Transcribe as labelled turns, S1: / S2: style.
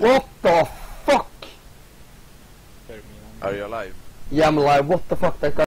S1: What the fuck?
S2: Are you alive?
S1: Yeah, I'm alive. What the fuck? That guy